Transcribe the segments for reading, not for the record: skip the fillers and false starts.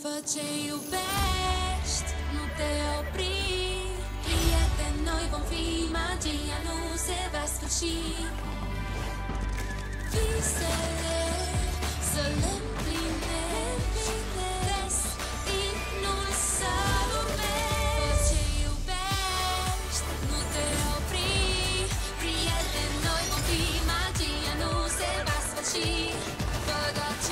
Fă ce iubești, nu te opri. Prieteni, noi vom fi, magia nu se va sfârși. Visele să le împlinești, destinul să urmezi. Fă ce iubești, nu te opri. Prieteni, noi vom fi, magia nu se va sfârși. Fă doar ce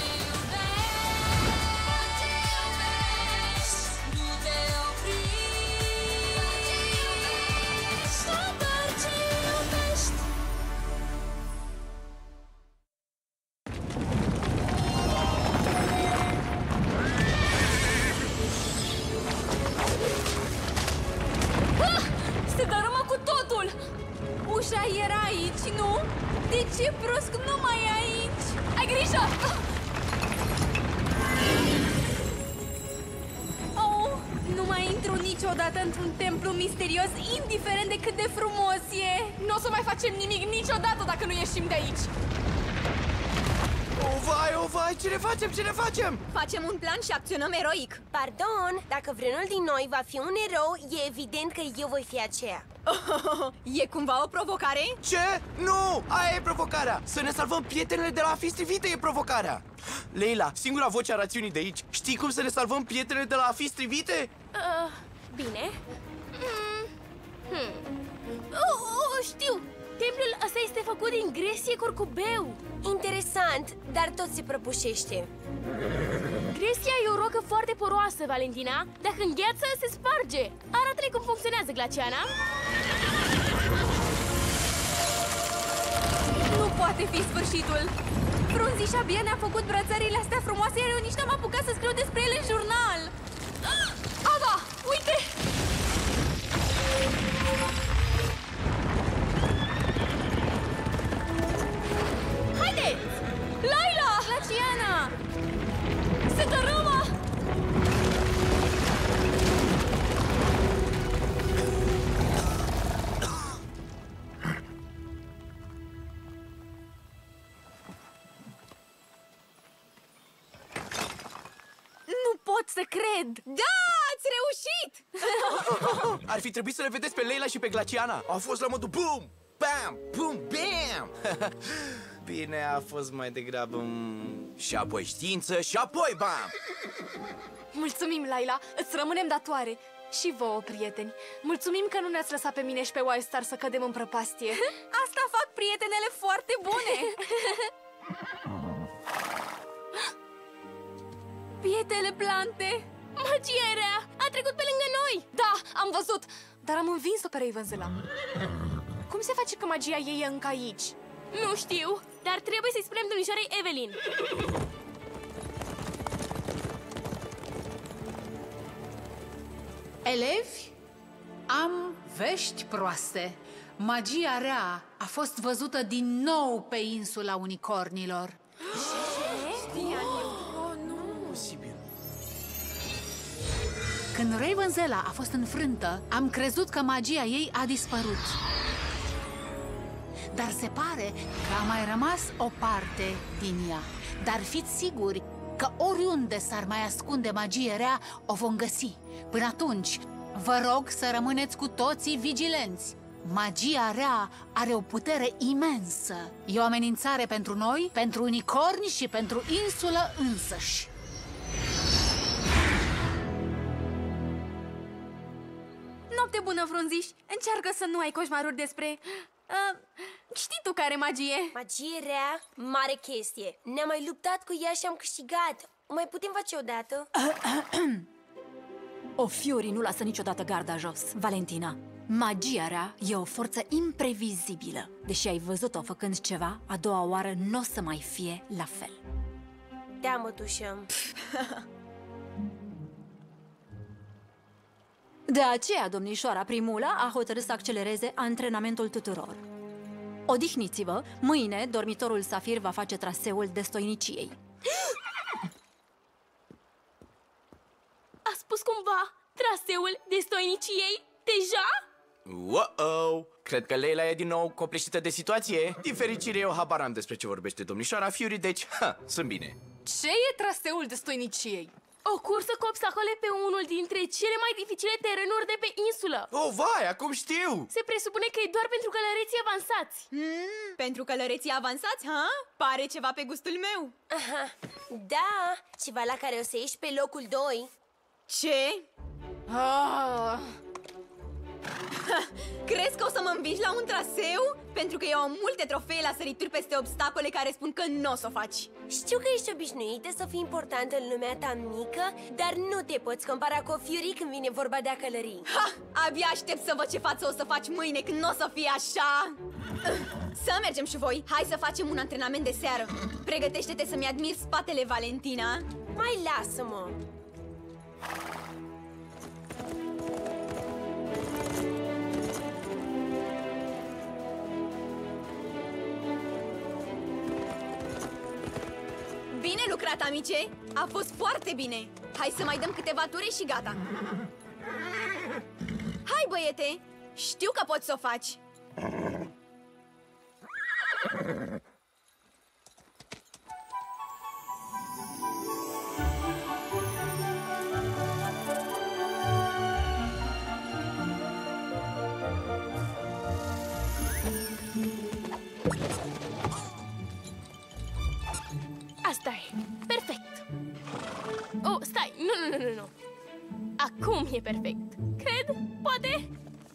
ușa era aici, nu? De ce brusc nu mai e aici? Ai grijă! Oh, nu mai intru niciodată într-un templu misterios, indiferent de cât de frumos e. Nu o să mai facem nimic niciodată dacă nu ieșim de aici. O vai, ce ne facem, ce ne facem? Facem un plan și acționăm eroic. Pardon, dacă vreunul din noi va fi un erou, e evident că eu voi fi aceea. E cumva o provocare? Ce? Nu! Aia e provocarea! Să ne salvăm prietenele de la a fi strivite e provocarea! Leila, singura voce a rațiunii de aici. Știi cum să ne salvăm prietenele de la a fi strivite? Bine. Știu! Templul ăsta este făcut din gresie curcubeu. Interesant, dar tot se prăbușește. Gresia e o rocă foarte poroasă, Valentina. Dacă îngheață, se sparge. Arată-ne cum funcționează, Glaciana. Nu poate fi sfârșitul. Frunzișa abia ne-a făcut brățările astea frumoase, iar eu nici n-am apucat să scriu despre ele în jurnal. Ava, uite! Haideți! Laila! Glaciana! Se dărâmă! Nu pot să cred! Da, ați reușit! Ar fi trebuit să le vedeți pe Leila și pe Glaciana. Au fost la modul boom, bam, boom, bam. Bine, a fost mai degrabă și apoi știință și apoi bam. Mulțumim, Laila! Îți rămânem datoare! Și vouă, prieteni! Mulțumim că nu ne-ați lăsat pe mine și pe Wildstar să cădem în prăpastie! Asta fac prietenele foarte bune! Pietele plante! Magia e rea! A trecut pe lângă noi! Da, am văzut! Dar am învins-o pe Rapunzel. Cum se face că magia ei e încă aici? Nu știu, dar trebuie să-i spunem domnișoarei Evelyn. Elevi, am vești proaste. Magia rea a fost văzută din nou pe insula unicornilor. Când Rapunzel a fost înfrântă, am crezut că magia ei a dispărut. Dar se pare că a mai rămas o parte din ea. Dar fiți siguri că oriunde s-ar mai ascunde magie rea, o vom găsi. Până atunci, vă rog să rămâneți cu toții vigilenți. Magia rea are o putere imensă. E o amenințare pentru noi, pentru unicorni și pentru insulă însăși. Noapte bună, Frunziș! Încearcă să nu ai coșmaruri despre... știi tu care magie? Magie rea? Mare chestie. Ne-am mai luptat cu ea și am câștigat. O mai putem face odată? O Fiori nu lasă niciodată garda jos, Valentina. Magia rea e o forță imprevizibilă. Deși ai văzut-o făcând ceva, a doua oară nu o să mai fie la fel. Da, mătușă. De aceea, domnișoara Primula a hotărât să accelereze antrenamentul tuturor. Odihniți-vă, mâine dormitorul Safir va face traseul destoiniciei. A spus cumva traseul destoiniciei deja? Wow! Cred că Leila e din nou copleșită de situație. Din fericire, eu habar am despre ce vorbește domnișoara Fury, deci, sunt bine. Ce e traseul destoiniciei? O cursă cu obstacole pe unul dintre cele mai dificile terenuri de pe insulă. Oh, vai, acum știu! Se presupune că e doar pentru călăreții avansați. Pentru călăreții avansați, ha? Pare ceva pe gustul meu. Aha. Da, ceva la care o să ieși pe locul 2. Ce? Crezi că o să mă învingi la un traseu? Pentru că eu am multe trofee la sărituri peste obstacole care spun că nu o să o faci. Știu că ești obișnuită să fii importantă în lumea ta mică, dar nu te poți compara cu o Fury când vine vorba de a călări. Ha! Abia aștept să văd ce față o să faci mâine când nu o să fie așa. Să mergem și voi. Hai să facem un antrenament de seară. Pregătește-te să-mi admiri spatele, Valentina. Mai lasă-mă! Bine lucrat, amice! A fost foarte bine! Hai să mai dăm câteva ture și gata! Hai, băiete! Știu că poți să o faci! Asta e. Perfect. Oh, stai. Nu. Acum e perfect. Cred? Poate?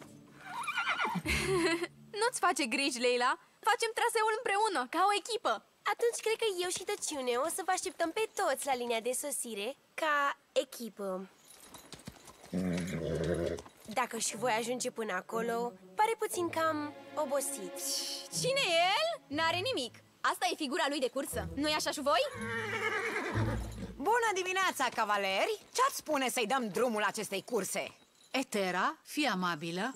Nu-ți face griji, Leila. Facem traseul împreună, ca o echipă. Atunci cred că eu și Tăciune o să vă așteptăm pe toți la linia de sosire ca echipă. Dacă și voi ajunge până acolo, pare puțin cam obosit. Cine e el? N-are nimic. Asta e figura lui de cursă. Nu-i așa și voi? Bună dimineața, cavaleri! Ce-ați spune să-i dăm drumul acestei curse? Etera, fii amabilă.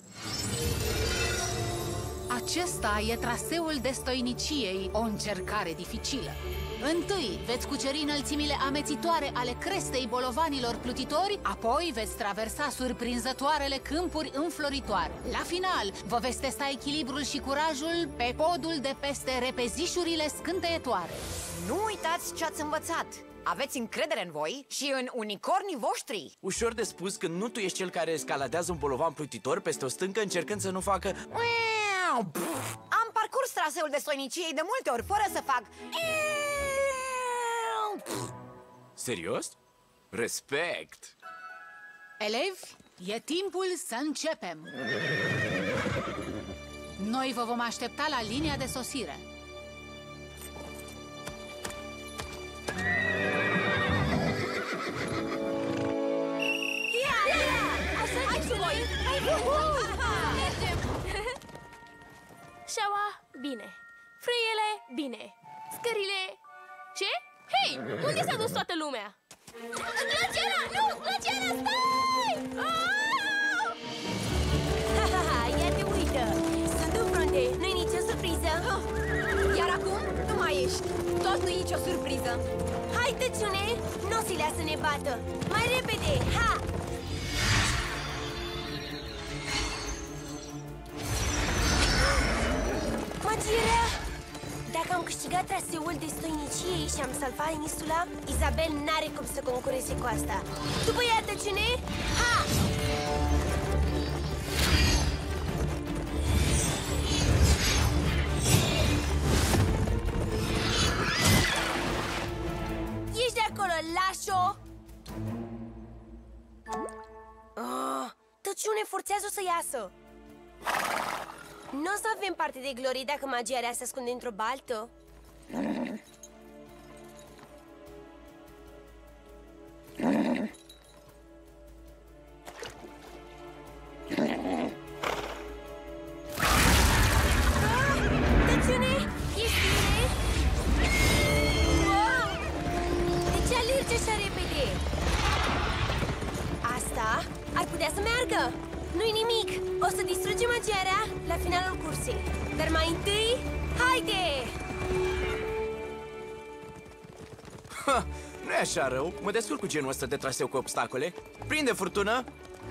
Acesta e traseul destoiniciei, o încercare dificilă. Întâi veți cuceri înălțimile amețitoare ale crestei bolovanilor plutitori, apoi veți traversa surprinzătoarele câmpuri înfloritoare. La final, vă veți testa echilibrul și curajul pe podul de peste repezișurile scânteietoare. Nu uitați ce ați învățat! Aveți încredere în voi și în unicornii voștri! Ușor de spus când nu tu ești cel care escaladează un bolovan plutitor peste o stâncă încercând să nu facă... Am parcurs traseul destoiniciei de multe ori fără să fac... Serios? Respect! Elevi, e timpul să începem! Noi vă vom aștepta la linia de sosire. Hai și voi! Mergem! Șaua, bine. Frâiele, bine. Scările... Ce? Hei! Unde s-a dus toată lumea? Glaciana! Nu! Glaciana, stai! Ia te uită! Sunt în frunte, nu-i nicio surpriză. Iar acum nu mai ești. Tot nu e nicio surpriză. Hai, Tăciune! Nu o să-i lasă ne bată! Mai repede! Ha! Magia! Dacă am câștigat traseul destoiniciei și am salvat insula, Isabel n-are cum să concureze cu asta. După ea, Tăciune! Ha! Ești de acolo, lași-o! Tăciune, forțează-o să iasă! Nu o să avem parte de glorie dacă magia rea se ascunde într-o baltă. Tăciune, ești bine? Wow! De ce alergi așa repede? Asta ar putea să meargă! Nu-i nimic! O să distrugem magia rea la finalul cursei. Dar mai întâi, haide! Ha, nu e așa rău. Mă descurc cu genul ăsta de traseu cu obstacole. Prinde, Furtună!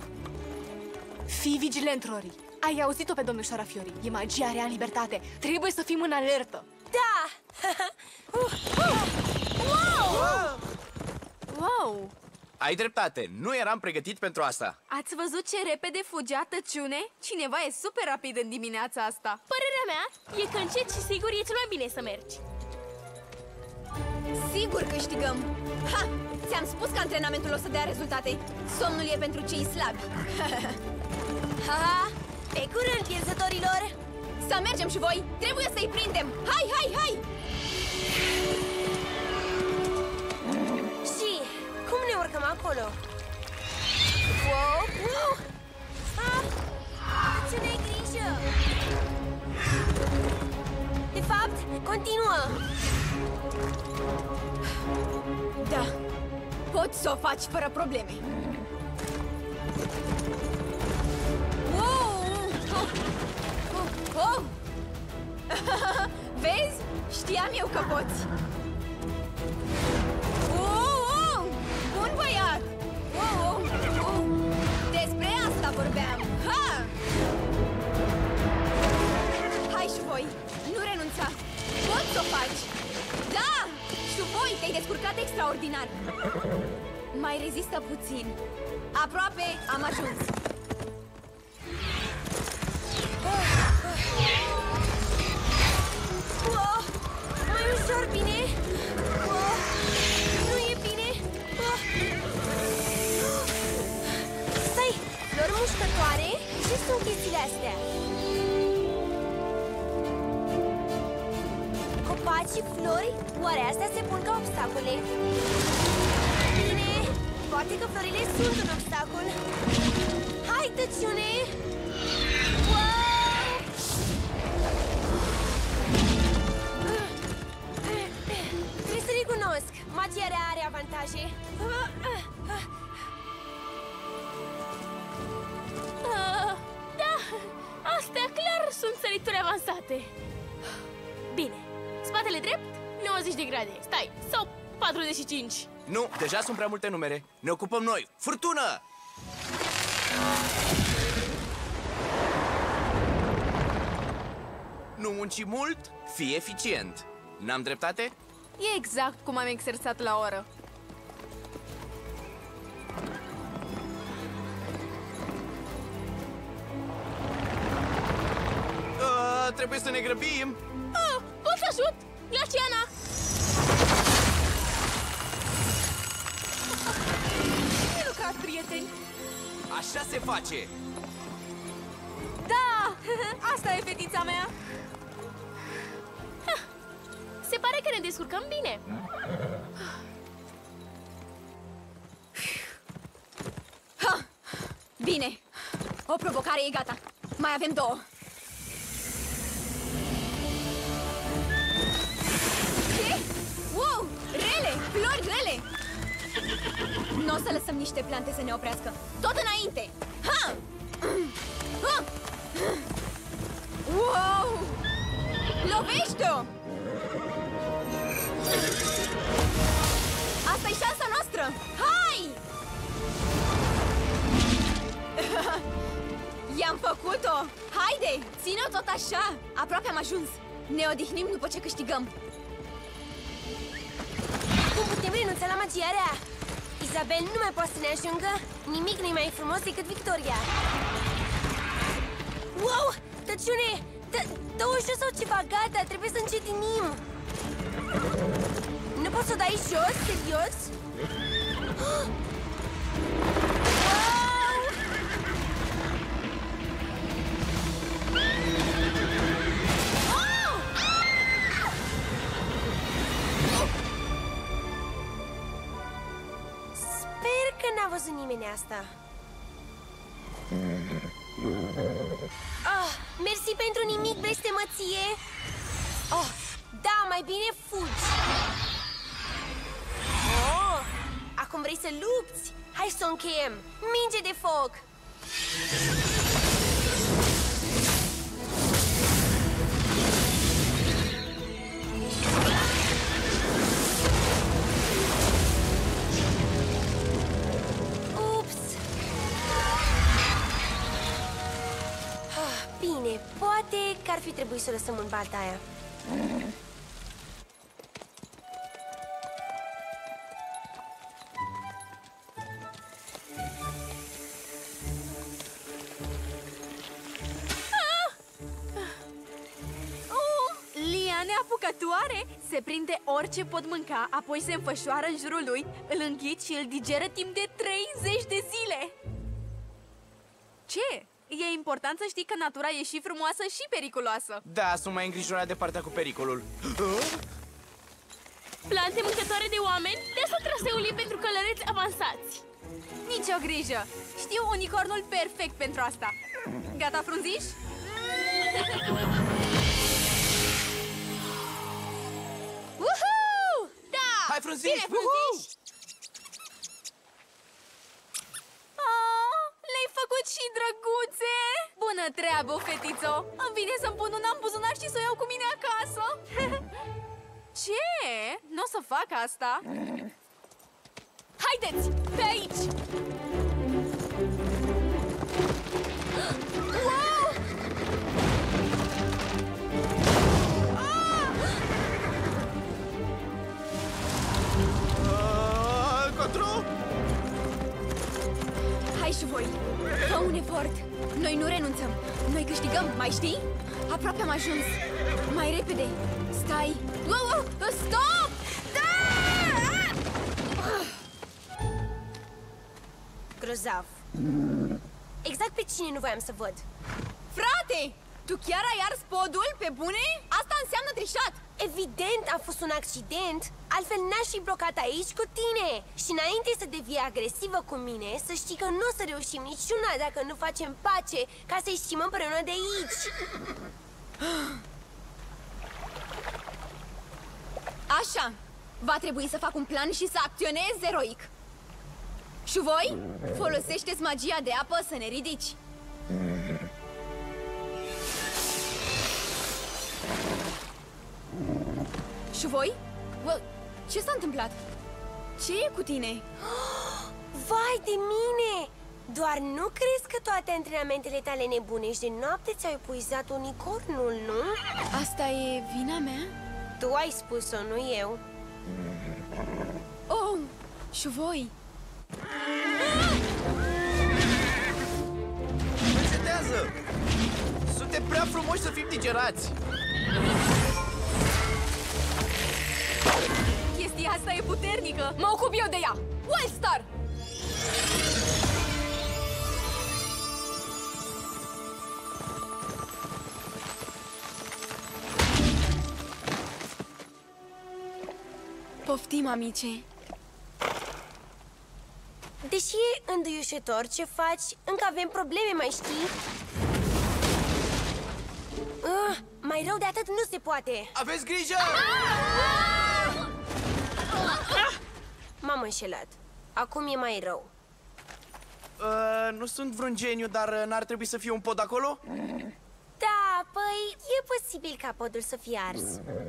Fii vigilent, Rory. Ai auzit-o pe domnișoara Fiori. E magia rea în libertate. Trebuie să fim în alertă. Da! Wow! ai dreptate, nu eram pregătit pentru asta. Ați văzut ce repede fugea Tăciune? Cineva e super rapid în dimineața asta. Părerea mea e că încet și sigur e cel mai bine să mergi. Sigur câștigăm! Ha! Ți-am spus că antrenamentul o să dea rezultate. Somnul e pentru cei slabi. Ha-ha! Pe curând, pierzătorilor! Să mergem și voi! Trebuie să-i prindem! Hai, hai, hai! Și cum ne urcăm acolo? Wow! Wow! Ce ne-ai grijă! De fapt, continuă! Da, poți să o faci fără probleme. Wow! Oh! Vezi? Știam eu că poți. Bun băiat! Despre asta vorbeam. Ha! Hai și voi, nu renunța. Poți să o faci. Da! Și voi te-ai descurcat extraordinar. Mai rezistă puțin. Aproape am ajuns. Mai ușor, bine? Nu e bine? Stai, flori mușcătoare? Ce sunt chestiile astea? Copaci și flori? Oare astea se pun ca obstacole? Bine, poate că florile sunt un obstacol. Hai, Tăciune! Trebuie să recunosc, magia rea are avantaje. Da, astea clar sunt sărituri avansate. Bine, spatele drept, 90 de grade. Stai, sau 45. Nu, deja sunt prea multe numere. Ne ocupăm noi. Furtună! Nu munci mult, fii eficient. N-am dreptate? E exact cum am exersat la oră. Trebuie să ne grăbim. Pot să ajut? Glaciana! Bine lucrat, prieteni! Așa se face. Da! Asta e fetița mea! Se pare că ne descurcăm bine. Ha! Bine, o provocare e gata. Mai avem două. Ce? Wow! Rele! Flori rele! Nu o să lăsăm niște plante să ne oprească. Tot înainte! Ha! Ha! Wow! Lovește-o! Asta e șansa noastră! Hai! I-am făcut-o! Haide! Ține-o tot așa! Aproape am ajuns! Ne odihnim după ce câștigăm! Cum putem renunța la magia rea? Isabel nu mai poate să ne ajungă. Nimic nu e mai frumos decât victoria. Wow! Tăciune! Dă ușor sau ceva, gata, trebuie să încetinim. Nu poți să o dai jos? Serios? Wow! Sper că n-a văzut nimeni asta. Mersi pentru nimic, blestemăție. Da, mai bine fugi. Acum vrei să lupți? Hai să o încheiem. Minge de foc. Bine, poate că ar fi trebuit să o lăsăm în balta aia. uscătoare. Se prinde orice pot mânca, apoi se înfășoară în jurul lui, îl înghit și îl digeră timp de 30 de zile. Ce? E important să știi că natura e și frumoasă și periculoasă. Da, sunt mai îngrijorat de partea cu pericolul. Plante mâncătoare de oameni, de asta traseul e pentru călăreți avansați. Nici o grijă! Știu unicornul perfect pentru asta. Gata, frunziș? Woohoo! Da! Hai, frunziș! Bine, frunziș! Le-ai făcut și drăguțe! Bună treabă, fetițo! Îmi vine să-mi pun una în buzunar și să o iau cu mine acasă. Ce? Nu o să fac asta. Haideți! Pe aici! Wow! Control! Hai și voi! Fă un efort! Noi nu renunțăm! Noi câștigăm, mai știi? Aproape am ajuns! Mai repede! Stai! Wow! Stop! Da! Grozav. Exact pe cine nu voiam să văd. Frate! Tu chiar ai ars podul? Pe bune? Asta înseamnă trișat! Evident a fost un accident, altfel n-aș fi blocat aici cu tine. Și înainte să devii agresivă cu mine, să știi că nu o să reușim niciuna dacă nu facem pace, ca să ieșim împreună de aici. Așa! Va trebui să fac un plan și să acționez eroic. Și voi? Folosește-ți magia de apă să ne ridici. Și voi? Ce s-a întâmplat? Ce e cu tine? Vai de mine! Doar nu crezi că toate antrenamentele tale nebunești de noapte ți-au epuizat unicornul, nu? Asta e vina mea? Tu ai spus-o, nu eu. Oh, și voi? Încetează! Suntem prea frumoși să fim digerați! Chestia asta e puternică! Mă ocup eu de ea! Wildstar! Poftim, amice. Deși e înduiușător ce faci, încă avem probleme, mai știi? Mai rău de atât nu se poate. Aveți grijă! M-am înșelat. Acum e mai rău. Nu sunt vreun geniu, dar n-ar trebui să fie un pod acolo? Da, păi, e posibil ca podul să fie ars.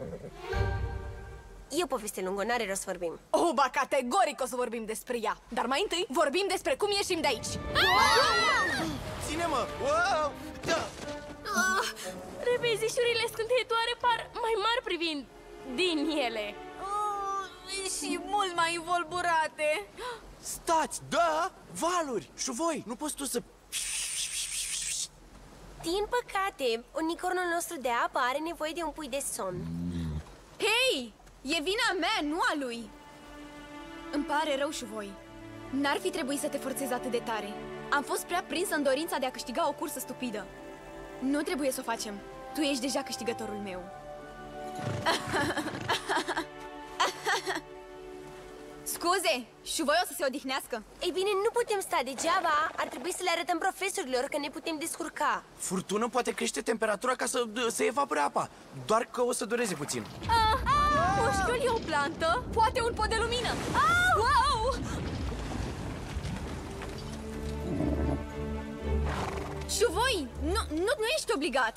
E o poveste lungă, n-are rost să vorbim. Ba, categoric o să vorbim despre ea. Dar mai întâi vorbim despre cum ieșim de aici. Ține-mă! Wow! Da. Repezișurile scânteietoare par mai mari privind din ele. Și mult mai învolburate. Stați! Da! Valuri! Și voi! Nu poți tu să... Din păcate, unicornul nostru de apă are nevoie de un pui de somn. Hei! E vina mea, nu a lui! Îmi pare rău și voi. N-ar fi trebuit să te forțezi atât de tare. Am fost prea prinsă în dorința de a câștiga o cursă stupidă. Nu trebuie să o facem. Tu ești deja câștigătorul meu. Scuze, și voi o să se odihnească. Ei bine, nu putem sta degeaba. Ar trebui să le arătăm profesorilor că ne putem descurca. Furtună poate crește temperatura ca să evapore apa. Doar că o să dureze puțin. Mușchiul e o plantă, poate un pod de lumină. Wow! Și voi, nu ești obligat.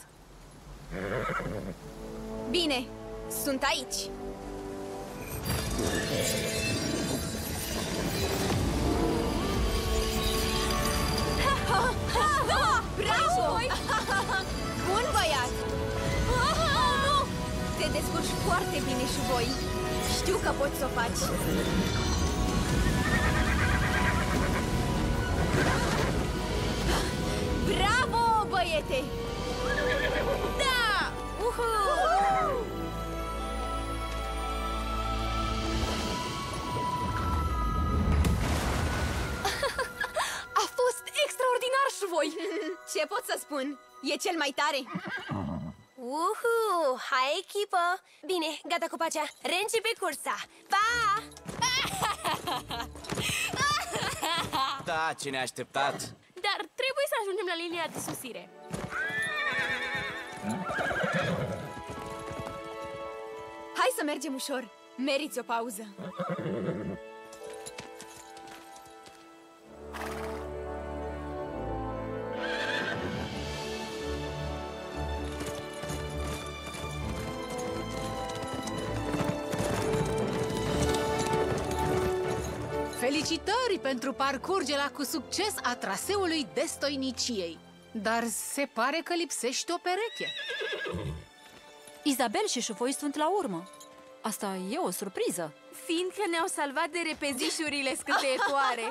Bine, sunt aici. Bravo! Bun băiat! Nu! Te descurci foarte bine și voi. Știu că poți să o faci. Bravo, băiete! Da! Ce pot să spun? E cel mai tare! Uhu! Hai, echipă! Bine, gata cu pacea! Reîncepe cursa! Pa! Da, ce ne-a așteptat! Dar trebuie să ajungem la linia de sosire. Hai să mergem ușor! Meriți o pauză! Felicitări pentru parcurgerea cu succes a traseului destoiniciei. Dar se pare că lipsește o pereche. Isabel și șufoi sunt la urmă. Asta e o surpriză. Fiindcă ne-au salvat de repezișurile scânteietoare.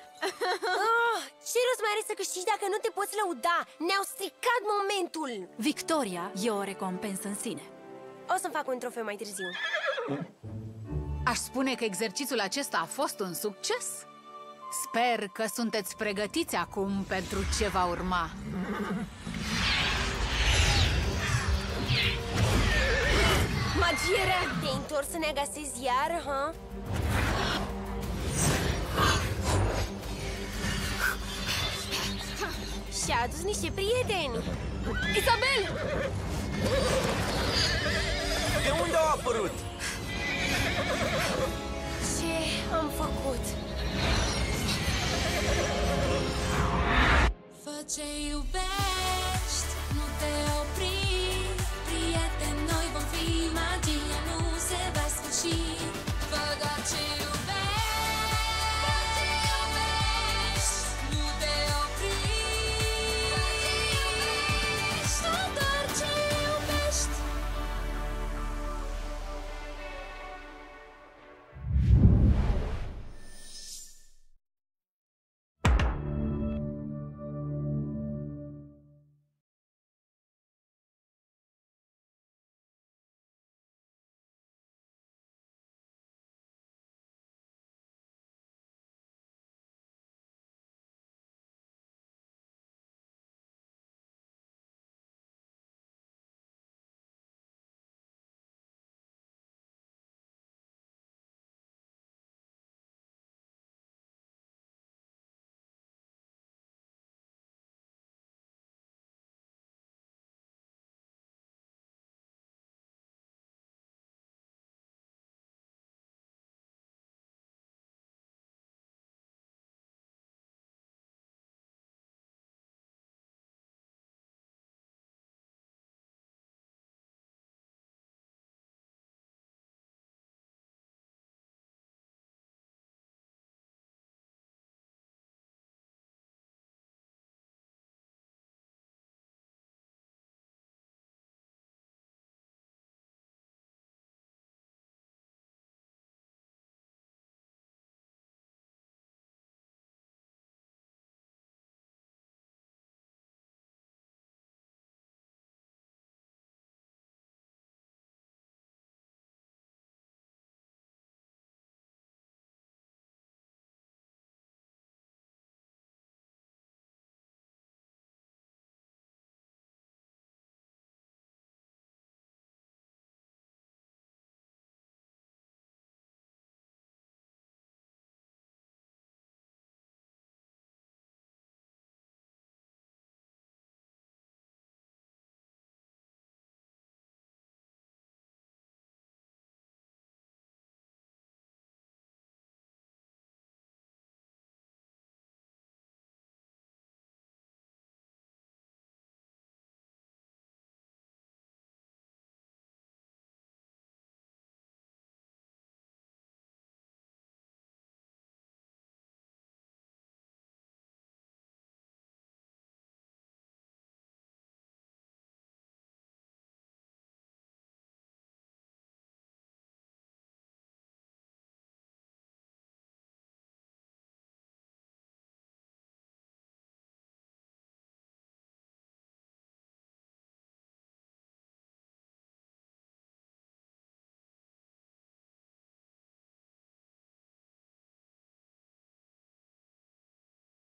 Ce rost mai are să câștigi dacă nu te poți lăuda? Ne-au stricat momentul! Victoria e o recompensă în sine. O să-mi fac un trofeu mai târziu. Aș spune că exercițiul acesta a fost un succes. Sper că sunteți pregătiți acum pentru ce va urma. Magierea! Te-ai întors să ne agasezi iar, ha? Și-a adus niște prieteni! Isabel! De unde au apărut? Ce am făcut? Fă ce iubești.